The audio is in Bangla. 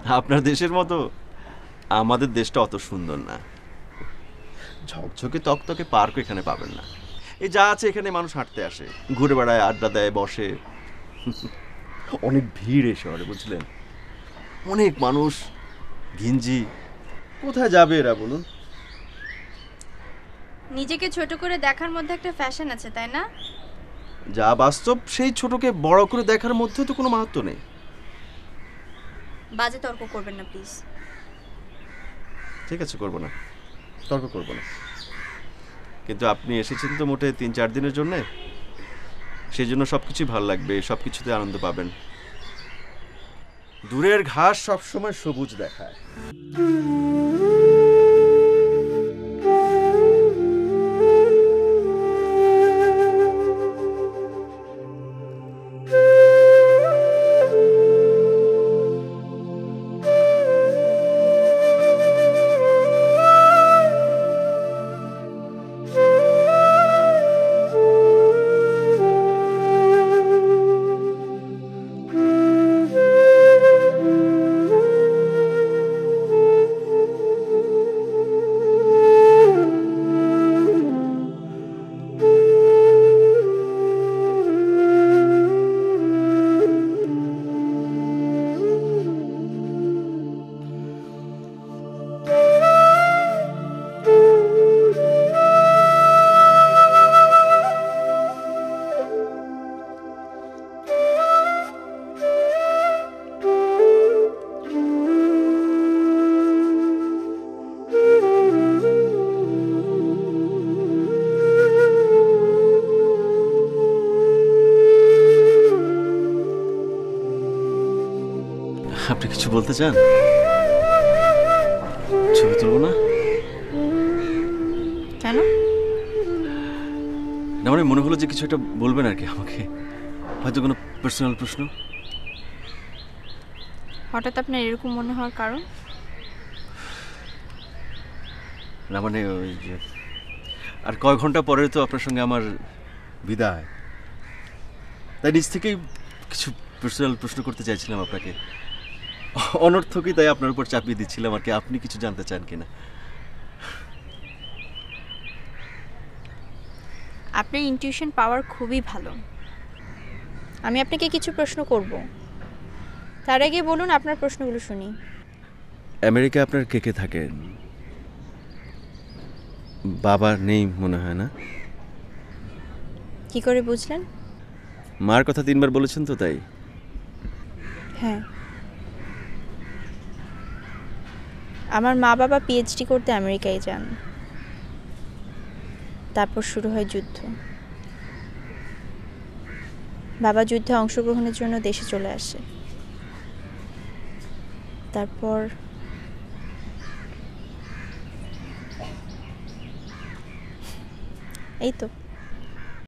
আপনার দেশের মতো আমাদের দেশটা অত সুন্দর না। ঝকঝকে তকতকে পার্কও এখানে পাবেন না। এই যা আছে এখানে মানুষ হাঁটতে আসে, ঘুরে বেড়ায়, আড্ডা দেয়, বসে। অনেক ভিড় এই শহরে, বুঝলেন? অনেক মানুষ, ঘিঞ্জি। কোথায় যাবে এরা বলুন? নিজেকে ছোট করে দেখার মধ্যে একটা ফ্যাশন আছে, তাই না? যা বাস্তব সেই ছোটকে বড় করে দেখার মধ্যে তো কোনো মাহাত্ম্য নেই। বাজে তর্ক করবেন না প্লিজ। ঠিক আছে, করবো না, তর্ক করবো না। কিন্তু আপনি এসেছেন তো মোটে 3-4 দিনের জন্যে, সেই জন্য সবকিছুই ভালো লাগবে, সবকিছুতে আনন্দ পাবেন। দূরের ঘাস সবসময় সবুজ দেখায়। আপনি কিছু বলতে চান? ছবি তুলবো না? কেন? না মানে মনে হলো যে কিছু একটা বলবেন আর কি আমাকে, হয়তো কোনো পার্সোনাল প্রশ্ন। হঠাৎ আপনার এরকম মনে হওয়ার কারণ? না মানে ওই যে আর কয় ঘন্টা পরে তো আপনার সঙ্গে আমার বিদায়, তাই নিজ থেকেই কিছু পার্সোনাল প্রশ্ন করতে চাইছিলাম আপনাকে। অনর্থকই তাই আপনার উপর চাপিয়ে দিচ্ছিলাম আর কি, আপনি কিছু জানতে চান কিনা। আপনার ইনটিউশন পাওয়ার খুবই ভালো। আমি আপনাকে কিছু প্রশ্ন করব, তার আগে বলুন আপনার প্রশ্নগুলো শুনি। আমেরিকা আপনার কে কে থাকেন? বাবা নেই মনে হয় না? কি করে বুঝলেন? মার কথা 3বার বলেছেন তো তাই। হ্যাঁ, আমার মা বাবা পিএইচডি করতে আমেরিকায় যান, তারপর শুরু হয় যুদ্ধ। বাবা যুদ্ধে অংশগ্রহণের জন্য দেশে চলে আসে, তারপর এই তো।